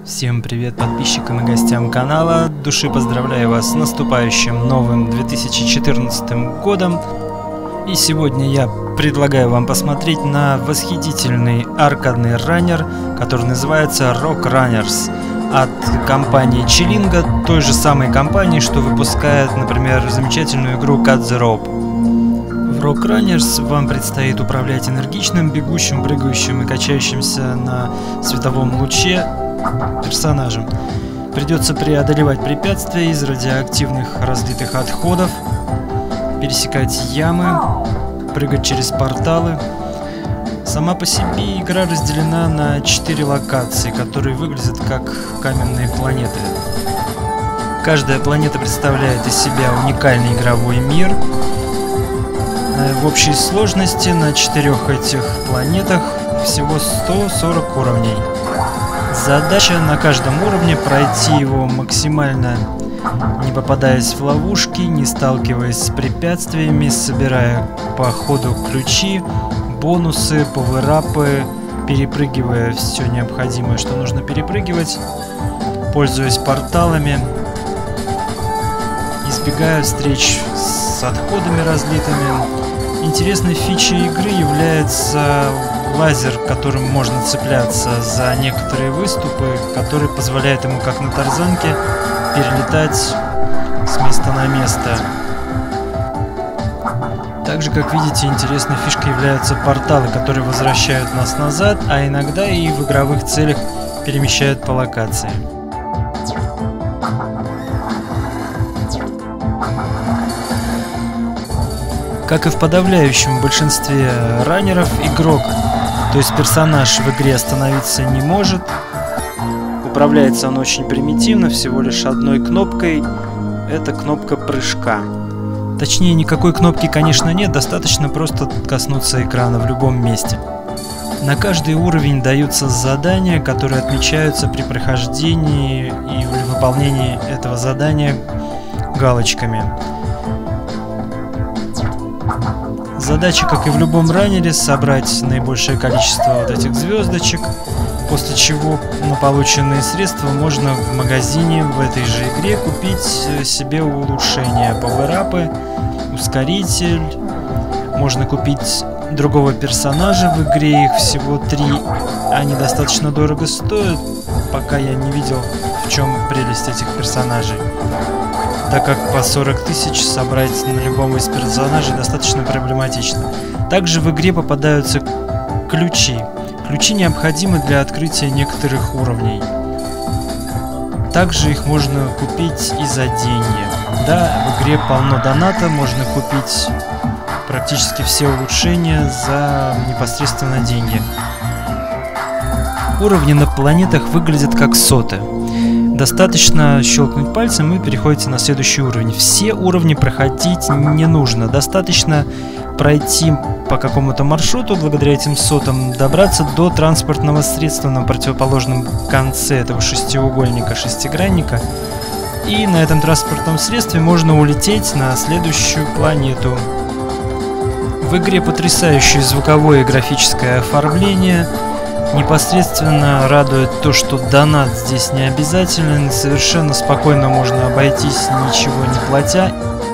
Всем привет подписчикам и гостям канала. От души поздравляю вас с наступающим новым 2014 годом. И сегодня я предлагаю вам посмотреть на восхитительный аркадный раннер, который называется Rock Runners от компании Chillingo, той же самой компании, что выпускает, например, замечательную игру Cut the Rope. В Rock Runners вам предстоит управлять энергичным, бегущим, прыгающим и качающимся на световом луче персонажем. Придется преодолевать препятствия из радиоактивных разлитых отходов, пересекать ямы, прыгать через порталы. Сама по себе игра разделена на 4 локации, которые выглядят как каменные планеты. Каждая планета представляет из себя уникальный игровой мир. В общей сложности на 4 этих планетах всего 140 уровней. Задача на каждом уровне пройти его максимально не попадаясь в ловушки, не сталкиваясь с препятствиями, собирая по ходу ключи, бонусы, пауэрапы, перепрыгивая все необходимое, что нужно перепрыгивать, пользуясь порталами, избегая встреч с отходами разлитыми. Интересной фичей игры является лазер, которым можно цепляться за некоторые выступы, который позволяет ему, как на тарзанке, перелетать с места на место. Также, как видите, интересной фишкой являются порталы, которые возвращают нас назад, а иногда и в игровых целях перемещают по локации. Как и в подавляющем большинстве раннеров, игрок, то есть персонаж в игре, остановиться не может. Управляется он очень примитивно, всего лишь одной кнопкой. Это кнопка прыжка. Точнее, никакой кнопки, конечно, нет, достаточно просто коснуться экрана в любом месте. На каждый уровень даются задания, которые отмечаются при прохождении и выполнении этого задания галочками. Задача, как и в любом раннере, собрать наибольшее количество вот этих звездочек, после чего на полученные средства можно в магазине в этой же игре купить себе улучшения, пауэрапы, ускоритель. Можно купить другого персонажа в игре, их всего 3. Они достаточно дорого стоят, пока я не видел, в чем прелесть этих персонажей, так как по 40 тысяч собрать на любом из персонажей достаточно проблематично. Также в игре попадаются ключи. Ключи необходимы для открытия некоторых уровней. Также их можно купить и за деньги. Да, в игре полно доната, можно купить практически все улучшения за непосредственно деньги. Уровни на планетах выглядят как соты. Достаточно щелкнуть пальцем и переходите на следующий уровень. Все уровни проходить не нужно. Достаточно пройти по какому-то маршруту, благодаря этим сотам добраться до транспортного средства на противоположном конце этого шестиугольника, шестигранника. И на этом транспортном средстве можно улететь на следующую планету. В игре потрясающее звуковое и графическое оформление. Непосредственно радует то, что донат здесь не обязателен, совершенно спокойно можно обойтись, ничего не платя.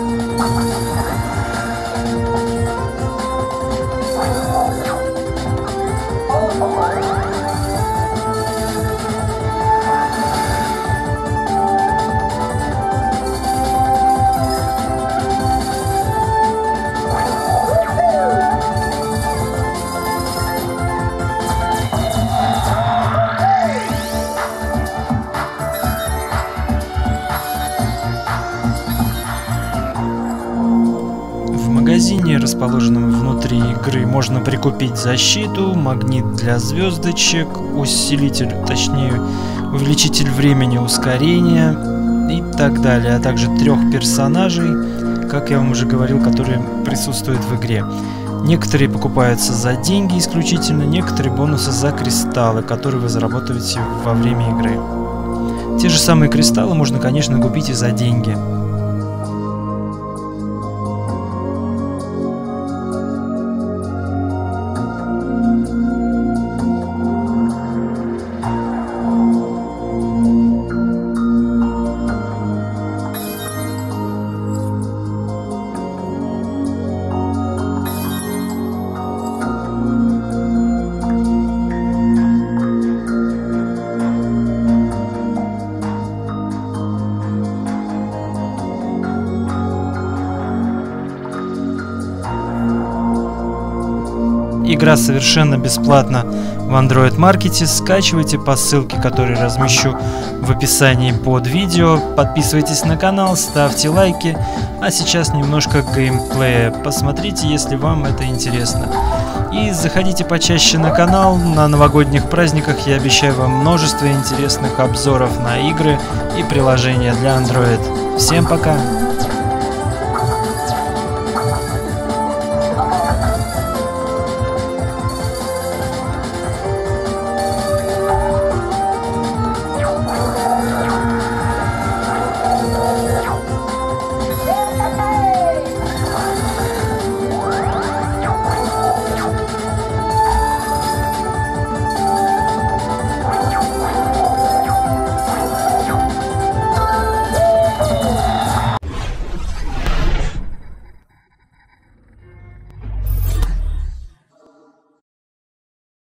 В магазине, расположенном внутри игры, можно прикупить защиту, магнит для звездочек, усилитель, точнее увеличитель времени ускорения и так далее, а также 3 персонажей, как я вам уже говорил, которые присутствуют в игре. Некоторые покупаются за деньги исключительно, некоторые бонусы за кристаллы, которые вы заработаете во время игры. Те же самые кристаллы можно, конечно, купить и за деньги. Игра совершенно бесплатна в Android Market. Скачивайте по ссылке, которую размещу в описании под видео. Подписывайтесь на канал, ставьте лайки. А сейчас немножко геймплея. Посмотрите, если вам это интересно. И заходите почаще на канал. На новогодних праздниках я обещаю вам множество интересных обзоров на игры и приложения для Android. Всем пока!